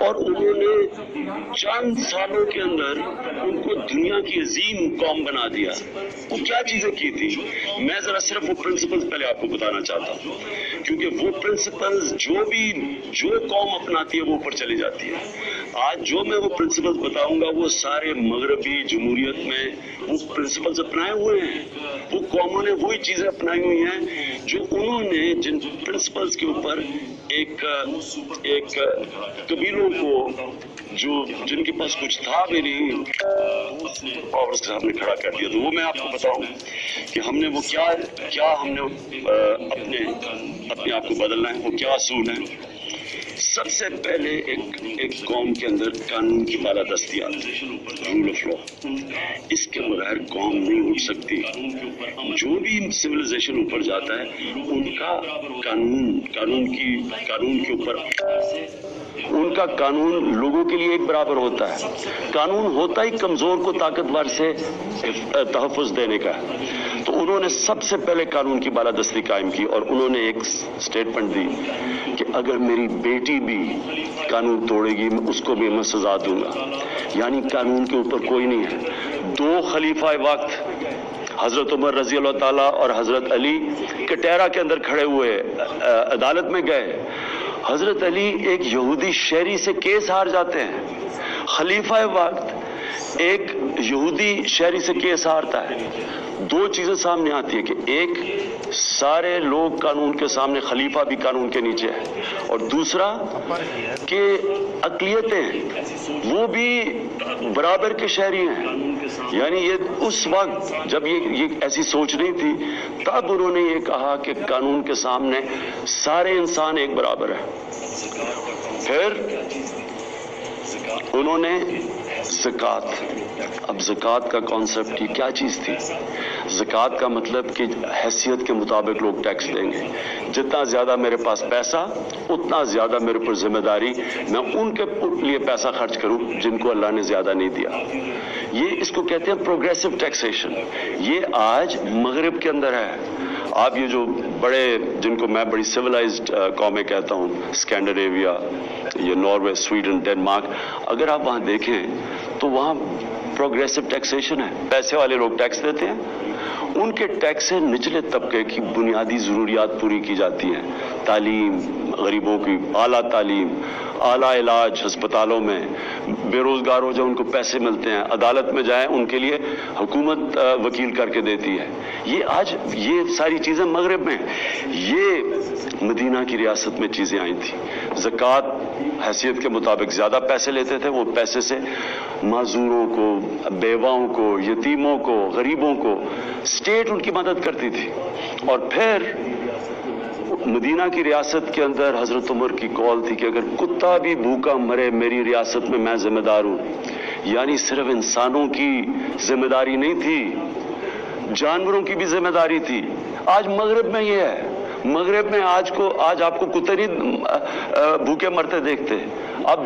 اور उन्होंने चंद सालों के अंदर उनको दुनिया की अजीम कौम बना दिया। वो क्या चीजें की थी, मैं जरा सिर्फ वो प्रिंसिपल्स पहले आपको बताना चाहता हूँ, क्योंकि वो प्रिंसिपल्स जो कौम अपनाती है वो ऊपर चली जाती है। आज जो मैं वो प्रिंसिपल्स बताऊंगा वो सारे मगरबी जमहूरियत में वो प्रिंसिपल्स अपनाए हुए हैं। वो कौमों ने वही चीजें अपनाई हुई हैं जो उन्होंने जिन प्रिंसिपल्स के ऊपर एक कबीलों को जिनके पास कुछ था भी नहीं और उसके सामने खड़ा कर दिया। तो वो मैं आपको बताऊं कि हमने वो क्या हमने अपने आप को बदलना है, वो क्या असूल है। सबसे पहले एक कौम के अंदर कानून की बालादस्ती आती है, रूल ऑफ लॉ। इसके बगैर कौम नहीं उठ सकती। जो भी सिविलाइजेशन ऊपर जाता है उनका कानून के ऊपर उनका कानून लोगों के लिए एक बराबर होता है। कानून होता ही कमजोर को ताकतवर से तहफ़्फ़ुज़ देने का है। तो उन्होंने सबसे पहले कानून की बालादस्ती कायम की और उन्होंने एक स्टेटमेंट दी कि अगर मेरी बेटी भी कानून तोड़ेगी उसको भी मैं सजा दूंगा। यानी कानून के ऊपर कोई नहीं है। दो खलीफा वक्त हजरत उमर रजी अल्लाह ताला और हजरत अली कटहरा के अंदर खड़े हुए अदालत में गए। हजरत अली एक यहूदी शहरी से केस हार जाते हैं। खलीफा वक्त एक यहूदी शहरी से केस हारता है। दो चीजें सामने आती है कि एक सारे लोग कानून के सामने, खलीफा भी कानून के नीचे है, और दूसरा कि अक़लियतें वो भी बराबर के शहरी हैं। यानी ये उस वक्त जब ये ऐसी सोच नहीं थी तब उन्होंने ये कहा कि कानून के सामने सारे इंसान एक बराबर है। फिर उन्होंने ज़कात, अब ज़कात का कॉन्सेप्ट ये क्या चीज़ थी? ज़कात का मतलब कि हैसियत के मुताबिक लोग टैक्स देंगे। जितना ज़्यादा मेरे पास पैसा उतना ज़्यादा मेरे ऊपर जिम्मेदारी, मैं उनके लिए पैसा खर्च करूं जिनको अल्लाह ने ज़्यादा नहीं दिया। ये इसको कहते हैं प्रोग्रेसिव टैक्सेशन। ये आज मगरिब के अंदर है। आप ये जो बड़े, जिनको मैं बड़ी सिविलाइज्ड कौमें कहता हूँ, स्कैंडिनेविया, ये नॉर्वे, स्वीडन, डेनमार्क, अगर आप वहाँ देखें तो वहाँ प्रोग्रेसिव टैक्सेशन है। पैसे वाले लोग टैक्स देते हैं, उनके टैक्स से निचले तबके की बुनियादी ज़रूरियात पूरी की जाती हैं। तालीम, गरीबों की आला तालीम, आला इलाज अस्पतालों में, बेरोजगार हो जाए उनको पैसे मिलते हैं, अदालत में जाए उनके लिए हुकूमत वकील करके देती है। ये आज ये सारी चीज़ें मगरिब में, ये मदीना की रियासत में चीज़ें आई थी। ज़कात हैसियत के मुताबिक ज़्यादा पैसे लेते थे, वो पैसे से माजूरों को, बेवाओं को, यतीमों को, गरीबों को स्टेट उनकी मदद करती थी। और फिर मदीना की रियासत के अंदर हजरत उमर की कॉल थी कि अगर कुत्ता भी भूखा मरे मेरी रियासत में मैं जिम्मेदार हूं। यानी सिर्फ इंसानों की जिम्मेदारी नहीं थी, जानवरों की भी जिम्मेदारी थी। आज मगरिब में ये है, मगरिब में आज आपको कुत्ते नहीं भूखे मरते देखते। अब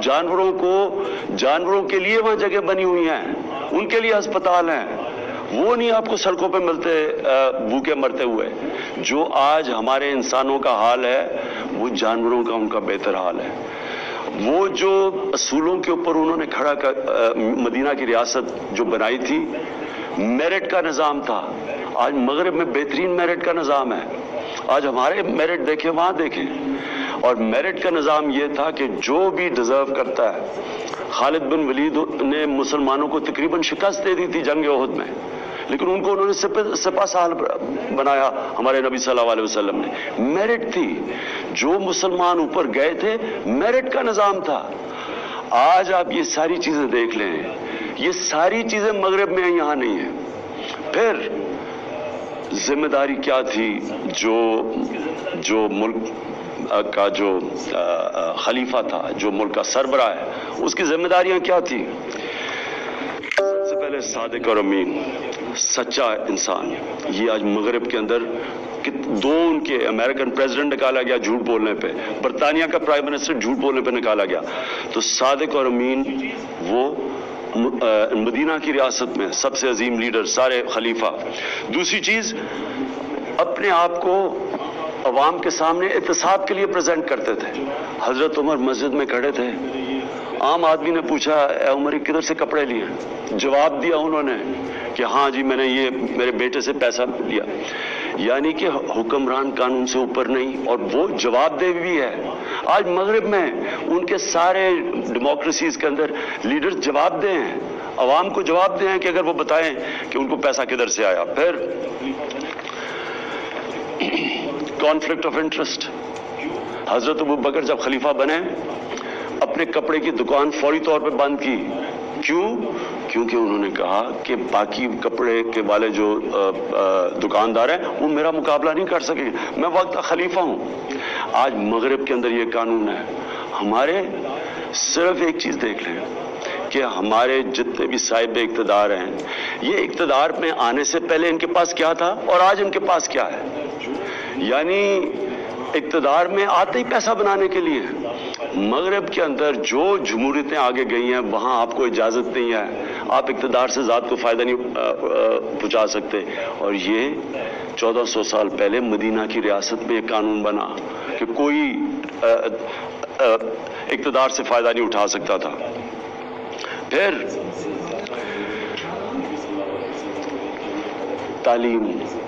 जानवरों के लिए वहां जगह बनी हुई हैं, उनके लिए अस्पताल हैं, वो नहीं आपको सड़कों पे मिलते भूखे मरते हुए। जो आज हमारे इंसानों का हाल है वो जानवरों का उनका बेहतर हाल है। वो जो असूलों के ऊपर उन्होंने खड़ा कर मदीना की रियासत जो बनाई थी, मेरिट का निज़ाम था। आज मगरिब में बेहतरीन मेरिट का निज़ाम है। आज हमारे मेरिट देखें, वहां देखें, और मेरिट का निज़ाम ये था कि जो भी डिजर्व करता है। खालिद बिन वलीद ने मुसलमानों को तकरीबन शिकस्त दे दी थी जंग उहद में, लेकिन उन्होंने सिपा साल बनाया हमारे नबी सल्लल्लाहु अलैहि वसल्लम ने। मेरिट थी, जो मुसलमान ऊपर गए थे मेरिट का निज़ाम था। आज आप ये सारी चीजें देख लें, ये सारी चीजें मगरिब में यहां नहीं है। फिर जिम्मेदारी क्या थी? जो मुल्क का जो खलीफा था, जो मुल्क का सरबराह है, उसकी जिम्मेदारियां क्या थी? सबसे पहले सादिक और अमीन, सच्चा इंसान। ये आज मगरिब के अंदर दो उनके अमेरिकन प्रेसिडेंट निकाला गया झूठ बोलने पे, बरतानिया का प्राइम मिनिस्टर झूठ बोलने पे निकाला गया। तो सादिक और अमीन वो मदीना की रियासत में सबसे अजीम लीडर, सारे खलीफा। दूसरी चीज, अपने आप को عوام کے سامنے احتساب کے لیے پریزنٹ کرتے تھے. حضرت عمر مسجد میں کھڑے تھے, عام آدمی نے پوچھا اے عمر کدھر سے کپڑے لیے؟ جواب دیا انہوں نے کہ ہاں جی میں نے یہ میرے بیٹے سے پیسہ لیا. یعنی کہ حکمران قانون سے اوپر نہیں, اور وہ جواب دہ بھی ہے. آج مغرب میں ان کے سارے ڈیموکریسیز کے اندر لیڈر جواب دہ ہیں, عوام کو جواب دہ ہیں کہ اگر وہ بتائیں کہ ان کو پیسہ کدھر سے آیا. پھر کانفلکٹ آف انٹرسٹ. حضرت ابو بکر جب خلیفہ بنے اپنے کپڑے کی دکان فوری طور پہ بند کی. کیوں؟ کیونکہ انہوں نے کہا کہ باقی کپڑے کے والے جو دکاندار ہیں وہ میرا مقابلہ نہیں کر سکیں, میں وقت خلیفہ ہوں. آج مغرب کے اندر یہ قانون ہے. ہمارے صرف ایک چیز دیکھ لیں کہ ہمارے جتنے بھی صاحب اقتدار ہیں, یہ اقتدار میں آنے سے پہلے ان کے پاس کیا تھا اور آج ان کے پاس کیا ہے. یعنی اقتدار میں آتے ہی پیسہ بنانے کے لیے. مغرب کے اندر جو جمہوریتیں آگے گئی ہیں وہاں آپ کو اجازت نہیں ہے, آپ اقتدار سے ذات کو فائدہ نہیں پہنچا سکتے. اور یہ 1400 سال پہلے مدینہ کی ریاست میں یہ قانون بنا کہ کوئی اقتدار سے فائدہ نہیں اٹھا سکتا تھا. پھر تعلیم.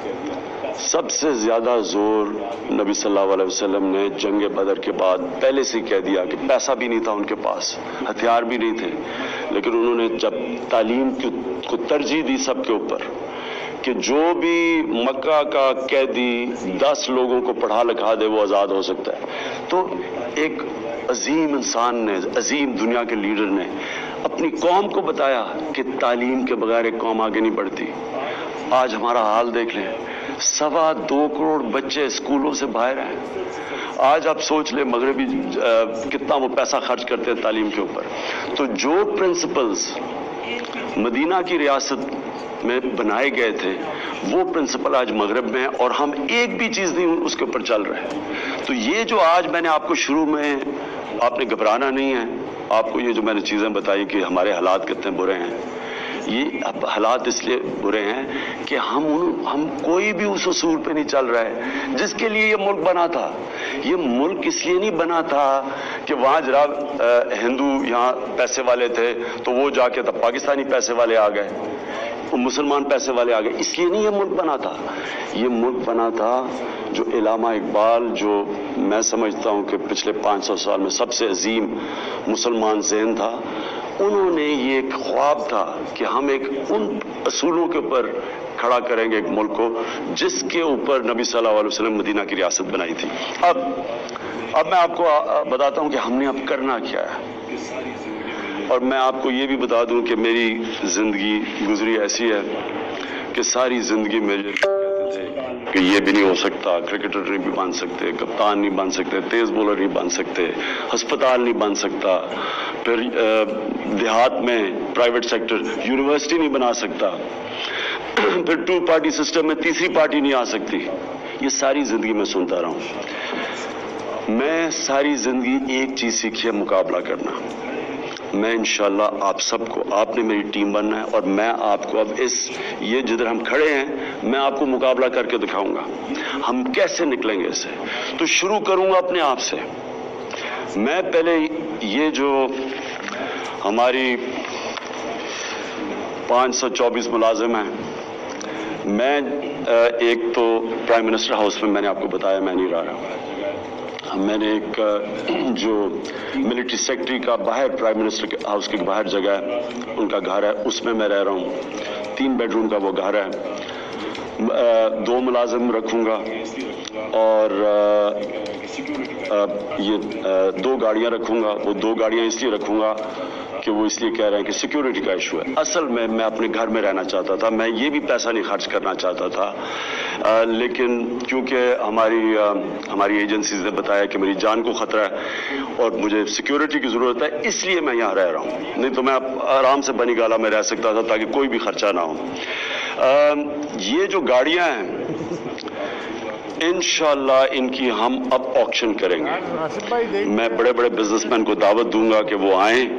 سب سے زیادہ زور نبی صلی اللہ علیہ وسلم نے جنگ بدر کے بعد پہلے سے کہہ دیا کہ پیسہ بھی نہیں تھا ان کے پاس, ہتھیار بھی نہیں تھے, لیکن انہوں نے جب تعلیم کو ترجیح دی سب کے اوپر کہ جو بھی مکہ کا قیدی 10 لوگوں کو پڑھا لکھا دے وہ آزاد ہو سکتا ہے. تو ایک عظیم انسان نے, عظیم دنیا کے لیڈر نے اپنی قوم کو بتایا کہ تعلیم کے بغیر ایک قوم آگے نہیں بڑھتی. آج ہمارا حال دیکھ لیں, 2.25 کروڑ بچے اسکولوں سے باہر ہیں. آج آپ سوچ لیں مغربی کتنا وہ پیسہ خرچ کرتے ہیں تعلیم کے اوپر. تو جو پرنسپلز مدینہ کی ریاست میں بنائے گئے تھے وہ پرنسپل آج مغرب میں ہیں, اور ہم ایک بھی چیز نہیں اس کے اوپر چل رہے. تو یہ جو آج میں نے آپ کو شروع میں, آپ نے گھبرانا نہیں ہے. آپ کو یہ جو میں نے چیزیں بتائی کہ ہمارے حالات کتنے برے ہیں, یہ اب حالات اس لیے برے ہیں کہ ہم کوئی بھی اس اصول پہ نہیں چل رہا ہے جس کے لیے یہ ملک بنا تھا. یہ ملک اس لیے نہیں بنا تھا کہ وہاں جناب ہندو یہاں پیسے والے تھے تو وہ جا کے تب پاکستانی پیسے والے آ گئے, مسلمان پیسے والے آ گئے. اس لیے نہیں یہ ملک بنا تھا. یہ ملک بنا تھا جو علامہ اقبال, جو میں سمجھتا ہوں کہ پچھلے 500 سال میں سب سے عظیم مسلمان ذہن تھا, انہوں نے یہ ایک خواب تھا کہ ہم ایک ان اصولوں کے اوپر کھڑا کریں گے ایک ملک کو جس کے اوپر نبی صلی اللہ علیہ وسلم مدینہ کی ریاست بنائی تھی. اب میں آپ کو بتاتا ہوں کہ ہم نے اب کرنا کیا ہے. اور میں آپ کو یہ بھی بتا دوں کہ میری زندگی گزری ایسی ہے کہ ساری زندگی میں کہتے تھے کہ یہ بھی نہیں ہو سکتا, کرکٹر نہیں بھی بن سکتے, کپتان نہیں بن سکتے, تیز بولر نہیں بن سکتے, ہسپتال نہیں بن سکتا, پھر دیہات میں پرائیویٹ سیکٹر یونیورسٹی نہیں بنا سکتا, پھر 2 پارٹی سسٹم میں تیسری پارٹی نہیں آ سکتی. یہ ساری زندگی میں سنتا رہا ہوں. میں ساری زندگی ایک چیز سیکھی ہے, مقابلہ کرنا. میں انشاءاللہ آپ سب کو, آپ نے میری ٹیم بننا ہے, اور میں آپ کو اب یہ جدھر ہم کھڑے ہیں میں آپ کو مقابلہ کر کے دکھاؤں گا ہم کیسے نکلیں گے اس سے. تو شروع کروں گا اپنے آپ سے. میں پہلے یہ جو ہماری 524 ملازم ہیں, میں ایک تو پرائم منسٹر ہاؤس میں نے آپ کو بتایا میں نہیں رہا. میں نے ایک جو ملٹری سیکٹری کا باہر پرائم منسٹر ہاؤس کے باہر جگہ ہے, ان کا گھر ہے, اس میں رہ رہا ہوں. 3 بیڈ روم کا وہ گھر ہے. 2 ملازم رکھوں گا, اور یہ 2 گاڑیاں رکھوں گا. وہ 2 گاڑیاں اس لیے رکھوں گا کہ وہ اس لیے کہہ رہے ہیں کہ سیکیورٹی کا ایشو ہے. اصل میں اپنے گھر میں رہنا چاہتا تھا, میں یہ بھی پیسہ نہیں خرچ کرنا چاہتا تھا, لیکن کیونکہ ہماری ایجنسیز نے بتایا کہ میری جان کو خطرہ ہے اور مجھے سیکیورٹی کی ضرورت ہے, اس لیے میں یہاں رہ رہا ہوں. نہیں تو میں آرام سے بنی گالا میں رہ سکتا تھا تاکہ کوئی بھی خرچہ نہ ہو. یہ جو گاڑیاں ہیں انشاءاللہ ان کی ہم اب آکشن کریں گے. میں بڑے بڑے بزنس مین کو دعوت دوں گا کہ وہ آئیں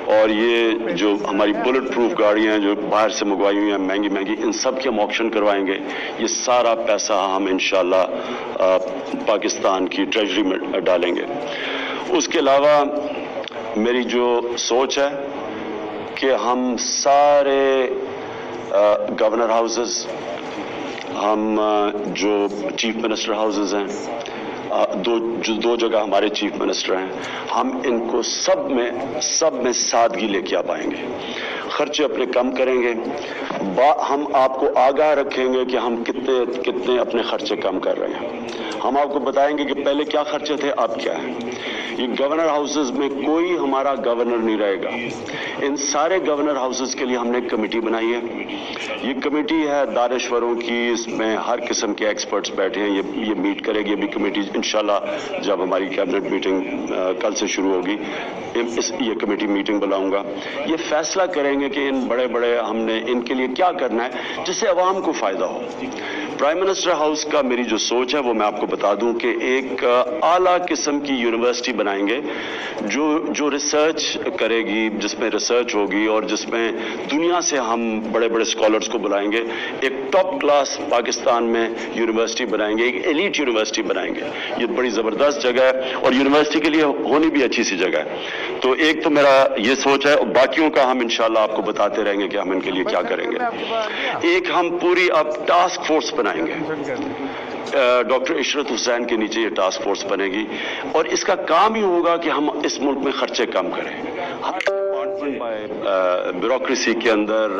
اور یہ جو ہماری بلٹ پروف گاڑیاں ہیں جو باہر سے منگوائی ہوئی ہیں مہنگی مہنگی، ان سب کے ہم آکشن کروائیں گے. یہ سارا پیسہ ہم انشاءاللہ پاکستان کی ٹریجری میں ڈالیں گے. اس کے علاوہ میری جو سوچ ہے کہ ہم سارے گورنر ہاؤسز، ہم جو چیف منسٹر ہاؤسز ہیں، دو جگہ ہمارے چیف منسٹر ہیں، ہم ان کو سب میں سادگی لے کے آ پائیں گے. خرچے اپنے کم کریں گے. ہم آپ کو آگاہ رکھیں گے کہ ہم کتنے اپنے خرچے کم کر رہے ہیں. ہم آپ کو بتائیں گے کہ پہلے کیا خرچے تھے، اب کیا ہے. یہ گورنر ہاؤسز میں کوئی ہمارا گورنر نہیں رہے گا. ان سارے گورنر ہاؤسز کے لیے ہم نے ایک کمیٹی بنائی ہے. یہ کمیٹی ہے دانشوروں کی، اس میں ہر قسم کے ایکسپرٹس بیٹھے ہیں. یہ میٹ کرے گی. ابھی کمیٹی انشاءاللہ جب ہماری کیبنٹ میٹنگ کل سے شروع ہوگی یہ کمیٹی میٹنگ بلاؤں گا. یہ فیصلہ کریں گے کہ ان بڑے ہم نے ان کے لیے کیا کرنا ہے جس سے عوام کو فائدہ ہو. پرائم منسٹر ہاؤس کا میری جو سوچ ہے وہ میں آپ کو بتا دوں کہ ایک اعلیٰ قسم کی یونیورسٹی بنائیں گے جو ریسرچ کرے گی، جس میں ریسرچ ہوگی اور جس میں دنیا سے ہم بڑے اسکالرز کو بلائیں گے. ایک ٹاپ کلاس پاکستان میں یونیورسٹی بنائیں گے، ایک ایلیٹ یونیورسٹی بنائیں گے. یہ بڑی زبردست جگہ ہے اور یونیورسٹی کے لیے ہونی بھی اچھی سی جگہ ہے. تو ایک تو میرا یہ سوچ ہے، اور باقیوں کا ہم انشاءاللہ آپ کو بتاتے رہیں گے کہ ہم ان کے لیے کیا کریں گے. ایک ہم پوری اب ٹاسک فورس بنائیں گے. ڈاکٹر عشرت حسین کے نیچے یہ ٹاسک فورس بنے گی اور اس کا کام ہی ہوگا کہ ہم اس ملک میں خرچے کم کریں. ہر ڈپارٹمنٹ بیوروکریسی کے اندر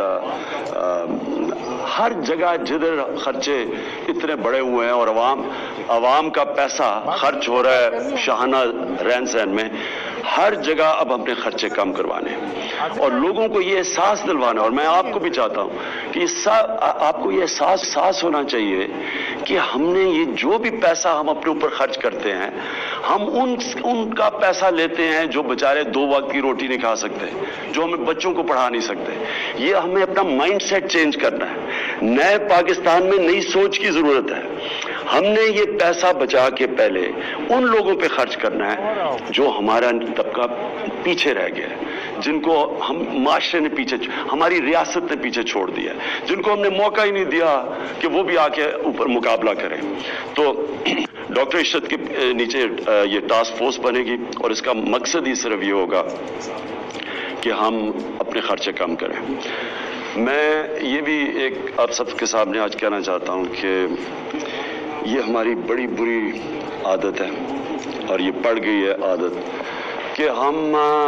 ہر جگہ جدھر خرچے اتنے بڑے ہوئے ہیں اور عوام کا پیسہ خرچ ہو رہا ہے شاہانہ رہن سہن میں، ہر جگہ اب اپنے خرچے کم کروانے اور لوگوں کو یہ احساس دلوانا. اور میں آپ کو بھی چاہتا ہوں کہ آپ کو یہ احساس ہونا چاہیے کہ ہم نے یہ جو بھی پیسہ ہم اپنے اوپر خرچ کرتے ہیں، ہم ان کا پیسہ لیتے ہیں جو بیچارے 2 وقت کی روٹی نہیں کھا سکتے، جو ہمیں بچوں کو پڑھا نہیں سکتے. یہ ہمیں اپنا مائنڈ سیٹ چینج کرنا ہے. نئے پاکستان میں نئی سوچ کی ضرورت ہے. ہم نے یہ پیسہ بچا کے پہلے ان لوگوں پہ خرچ کرنا ہے جو ہمارا طبقہ پیچھے رہ گیا ہے، جن کو ہم معاشرے نے ہماری ریاست نے پیچھے چھوڑ دیا، جن کو ہم نے موقع ہی نہیں دیا کہ وہ بھی آ کے اوپر مقابلہ کریں. تو ڈاکٹر عشرت کے نیچے یہ ٹاسک فورس بنے گی اور اس کا مقصد ہی صرف یہ ہوگا کہ ہم اپنے خرچے کم کریں. میں یہ بھی ایک آپ سب کے سامنے آج کہنا چاہتا ہوں کہ یہ ہماری بڑی بری عادت ہے اور یہ پڑ گئی ہے عادت کہ ہم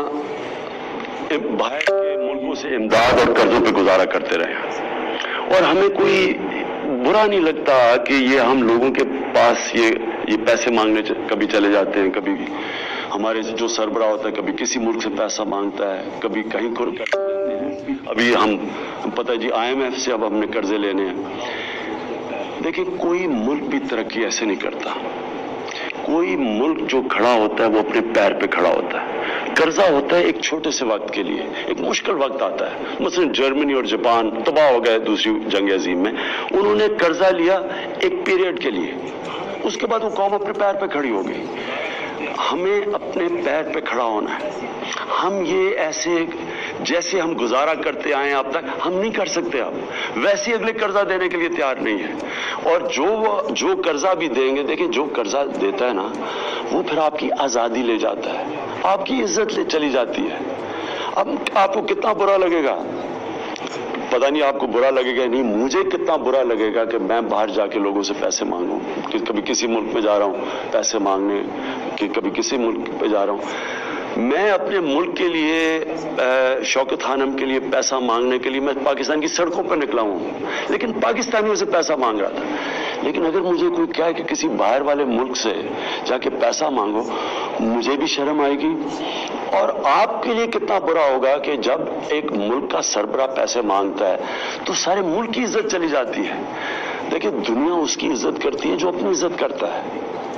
باہر کے ملکوں سے امداد اور قرضوں پہ گزارا کرتے رہے اور ہمیں کوئی برا نہیں لگتا کہ یہ ہم لوگوں کے پاس یہ پیسے مانگنے کبھی چلے جاتے ہیں. کبھی ہمارے جو سربراہ ہوتا ہے کبھی کسی ملک سے پیسہ مانگتا ہے، کبھی کہیں کر دیتے ہیں. ابھی ہم پتہ جی IMF سے اب ہم نے قرضے لینے ہیں. دیکھیں کوئی ملک بھی ترقی ایسے نہیں کرتا. کوئی ملک جو کھڑا ہوتا ہے وہ اپنے پیر پہ کھڑا ہوتا ہے. قرضہ ہوتا ہے ایک چھوٹے سے وقت کے لیے، ایک مشکل وقت آتا ہے. مثلا جرمنی اور جاپان تباہ ہو گئے دوسری جنگ عظیم میں، انہوں نے قرضہ لیا ایک پیریڈ کے لیے، اس کے بعد وہ قوم اپنے پیر پہ کھڑی ہو گئی. ہمیں اپنے پیر پہ کھڑا ہونا ہے. ہم یہ ایسے جیسے ہم گزارا کرتے آئے ہیں اب تک ہم نہیں کر سکتے، اب ویسے اگلے قرضہ دینے کے لیے تیار نہیں ہے. اور جو قرضہ بھی دیں گے، دیکھیں جو قرضہ دیتا ہے نا وہ پھر آپ کی آزادی لے جاتا ہے، آپ کی عزت لے چلی جاتی ہے. اب آپ کو کتنا برا لگے گا، پتہ نہیں آپ کو برا لگے گا نہیں، مجھے کتنا برا لگے گا کہ میں باہر جا کے لوگوں سے پیسے مانگوں. کہ کبھی کسی ملک میں جا رہا ہوں پیسے مانگنے، کہ کبھی کسی ملک پہ جا رہا ہوں. میں اپنے ملک کے لیے شوکت خانم کے لیے پیسہ مانگنے کے لیے میں پاکستان کی سڑکوں پر نکلا ہوں، لیکن پاکستانیوں سے پیسہ مانگ رہا تھا. لیکن اگر مجھے کوئی کہے کہ کسی باہر والے ملک سے جا کے پیسہ مانگو، مجھے بھی شرم آئے گی. اور آپ کے لیے کتنا برا ہوگا کہ جب ایک ملک کا سربراہ پیسے مانگتا ہے تو سارے ملک کی عزت چلی جاتی ہے. دیکھیں دنیا اس کی عزت کرتی ہے جو اپنی عزت کرتا ہے.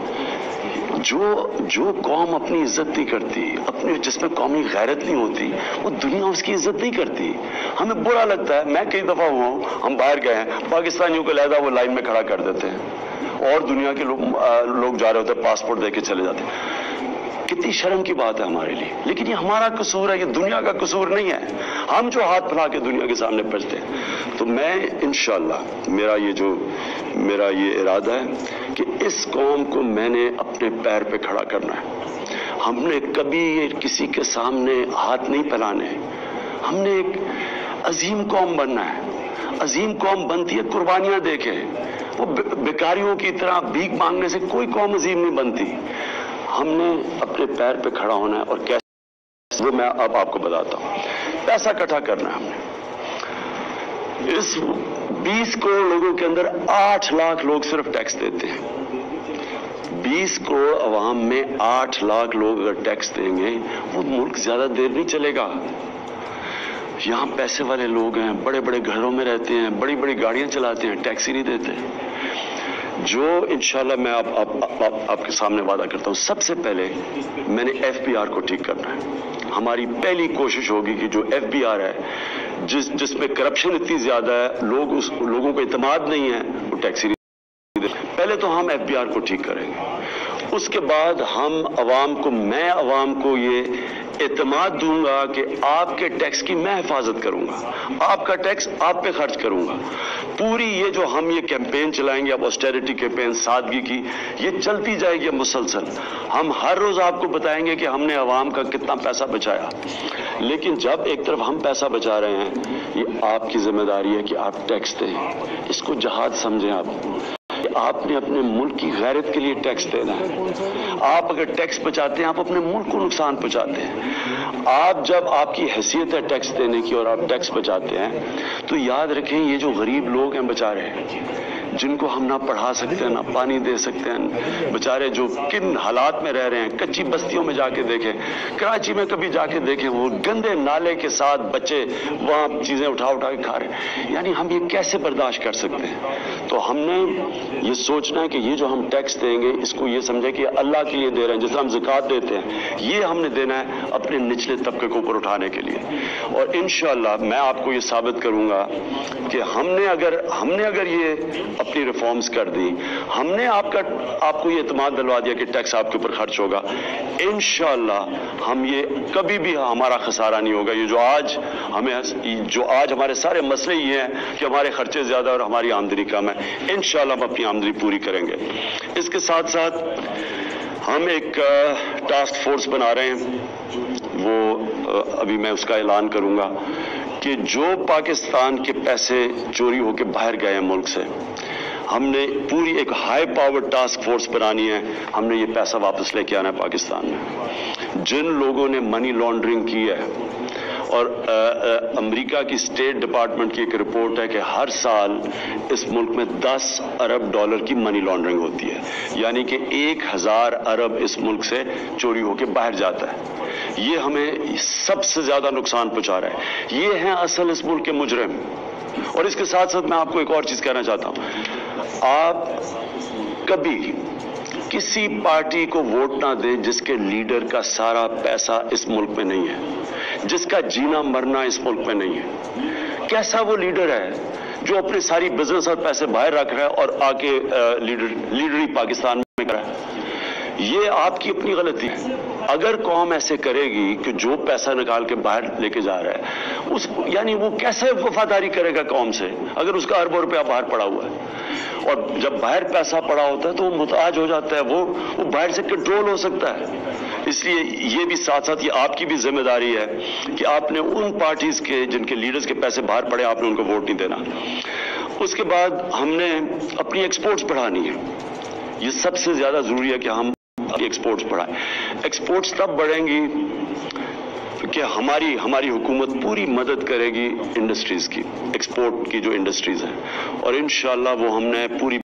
جو قوم اپنی عزت نہیں کرتی، جس میں قومی غیرت نہیں ہوتی، وہ دنیا اس کی عزت نہیں کرتی. ہمیں برا لگتا ہے. میں کئی دفعہ ہوا ہوں، ہم باہر گئے ہیں، پاکستانیوں کو علیحدہ وہ لائن میں کھڑا کر دیتے ہیں اور دنیا کے لوگ جا رہے ہوتے ہیں پاسپورٹ دے کے چلے جاتے ہیں. कितनी शर्म की बात है हमारे लिए, लेकिन ये हमारा कसूर है, ये दुनिया का कसूर नहीं है, हम जो हाथ फैला के दुनिया के सामने पहुंचते हैं। तो मैं इंशाअल्लाह मेरा ये इरादा है कि इस कौम को मैंने अपने पैर पे खड़ा करना है। हमने कभी ये किसी के सामने हाथ नहीं फैलाने, हमने एक अजीम कौम बनना है। अजीम कौम बनती है कुर्बानियां देके, वो बेकारियों की तरह भीख मांगने से कोई कौम अजीम नहीं बनती। हमने अपने पैर पे खड़ा होना है, और कैसे वो मैं अब आपको बताता हूं। पैसा इकट्ठा करना है हमने। इस 20 करोड़ लोगों के अंदर 8 लाख लोग सिर्फ टैक्स देते हैं। 20 करोड़ अवाम में 8 लाख लोग अगर टैक्स देंगे, वो मुल्क ज्यादा देर नहीं चलेगा। यहां पैसे वाले लोग हैं, बड़े बड़े घरों में रहते हैं, बड़ी बड़ी गाड़ियां चलाते हैं, टैक्स ही नहीं देते। जो इंशाल्लाह मैं आपके सामने वादा करता हूं, सबसे पहले मैंने FBR को ठीक करना है। हमारी पहली कोशिश होगी कि जो FBR है, जिसमें करप्शन इतनी ज्यादा है, लोगों को इत्मीनान नहीं है, वो टैक्स ही नहीं देते। पहले तो हम FBR को ठीक करेंगे, उसके बाद मैं अवाम को ये इत्मीनान दूंगा कि आपके टैक्स की मैं हिफाजत करूंगा, आपका टैक्स आप पे खर्च करूंगा। पूरी ये जो हम ये कैंपेन चलाएंगे, अब ऑस्टेरिटी कैंपेन, सादगी की, ये चलती जाएगी मुसलसल। हम हर रोज आपको बताएंगे कि हमने अवाम का कितना पैसा बचाया। लेकिन जब एक तरफ हम पैसा बचा रहे हैं, ये आपकी जिम्मेदारी है कि आप टैक्स दें। इसको जहाद समझें। आपने अपने मुल्क की गैरत के लिए टैक्स देना है। आप अगर टैक्स बचाते हैं, आप अपने मुल्क को नुकसान पहुंचाते हैं। जब आपकी हैसियत है टैक्स देने की और आप टैक्स बचाते हैं, तो याद रखें, ये जो गरीब लोग हैं बेचारे, जिनको हम ना पढ़ा सकते हैं, ना पानी दे सकते हैं, बेचारे जो किन हालात में रह रहे हैं, कच्ची बस्तियों में जाके देखें, कराची में कभी जाके देखें, वो गंदे नाले के साथ बच्चे वहां चीजें उठा के खा रहे हैं। यानी हम ये कैसे बर्दाश्त कर सकते हैं? तो हमने ये सोचना है कि ये जो हम टैक्स देंगे, इसको ये समझे कि अल्लाह के लिए दे रहे हैं। जैसे हम ज़कात देते हैं, ये हमने देना है अपने निचले तबके को ऊपर उठाने के लिए। और इंशाअल्लाह मैं आपको ये साबित करूंगा कि हमने अगर ये अपनी रिफॉर्म्स कर दी, हमने आपको ये इत्मीनान दिलवा दिया कि टैक्स आपके ऊपर खर्च होगा, इंशाअल्लाह हम ये कभी भी हमारा खसारा नहीं होगा। ये जो आज हमारे सारे मसले ये हैं कि हमारे खर्चे ज्यादा और हमारी आमदनी कम है, इंशाअल्लाह हम अपनी आमदनी पूरी करेंगे। इसके साथ साथ हम एक टास्क फोर्स बना रहे हैं, वो अभी मैं उसका ऐलान करूंगा कि जो पाकिस्तान के पैसे चोरी होकर बाहर गए हैं मुल्क से, हमने पूरी एक हाई पावर टास्क फोर्स बनानी है। हमने ये पैसा वापस लेके आना है पाकिस्तान में। जिन लोगों ने मनी लॉन्ड्रिंग की है, और अमेरिका की स्टेट डिपार्टमेंट की एक रिपोर्ट है कि हर साल इस मुल्क में 10 अरब डॉलर की मनी लॉन्ड्रिंग होती है, यानी कि 1000 अरब इस मुल्क से चोरी होकर बाहर जाता है। ये हमें सबसे ज्यादा नुकसान पहुंचा रहा है। ये हैं असल इस मुल्क के मुजरिम। और इसके साथ साथ मैं आपको एक और चीज कहना चाहता हूं, आप कभी किसी पार्टी को वोट ना दें जिसके लीडर का सारा पैसा इस मुल्क में नहीं है, जिसका जीना मरना इस मुल्क में नहीं है। कैसा वो लीडर है जो अपने सारी बिजनेस और पैसे बाहर रख रहा है और आके लीडरी पाकिस्तान में कर रहा है? ये आपकी अपनी गलती है। अगर कौम ऐसे करेगी कि जो पैसा निकाल के बाहर लेके जा रहा है, यानी वो कैसे वफादारी करेगा कौम से अगर उसका अरबों रुपया बाहर पड़ा हुआ है? और जब बाहर पैसा पड़ा होता है तो वो मुताज हो जाता है, वो बाहर से कंट्रोल हो सकता है। इसलिए ये भी साथ साथ ये आपकी भी जिम्मेदारी है कि आपने उन पार्टीज के जिनके लीडर्स के पैसे बाहर पड़े, आपने उनको वोट नहीं देना। उसके बाद हमने अपनी एक्सपोर्ट्स बढ़ानी है। ये सबसे ज्यादा जरूरी है कि हम एक्सपोर्ट्स बढ़ाएं। एक्सपोर्ट्स तब बढ़ेंगी कि हमारी हुकूमत पूरी मदद करेगी इंडस्ट्रीज की, एक्सपोर्ट की जो इंडस्ट्रीज हैं, और इंशाअल्लाह वो हमने पूरी